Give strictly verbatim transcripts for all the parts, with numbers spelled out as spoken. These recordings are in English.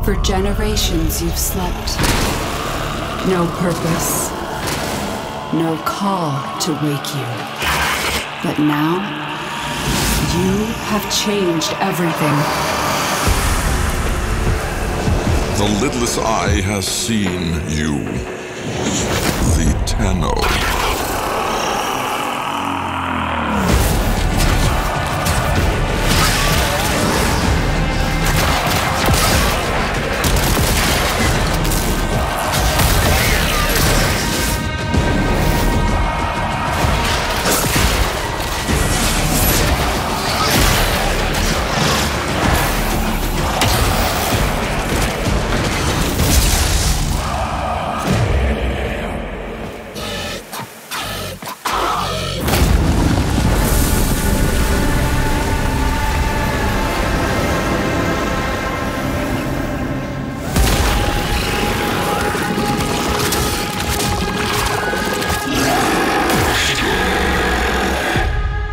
For generations you've slept. No purpose. No call to wake you. But now, you have changed everything. The lidless eye has seen you. The Tenno.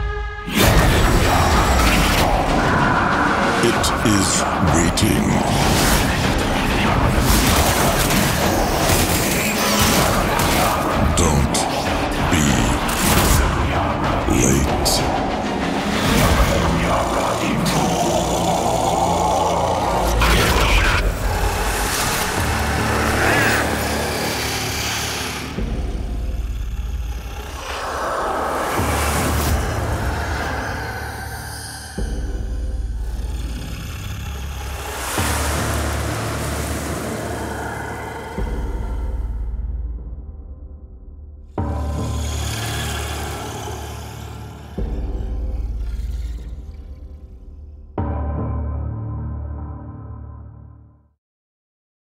It is waiting.